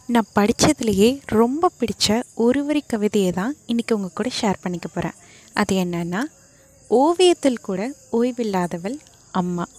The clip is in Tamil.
நான் படித்ததுலேயே ரொம்ப பிடிச்ச ஒரு வரி கவிதையை தான் இன்றைக்கி உங்கள் கூட ஷேர் பண்ணிக்க போகிறேன். அது என்னென்னா, ஓவியத்தில் கூட ஓய்வில்லாதவள் அம்மா.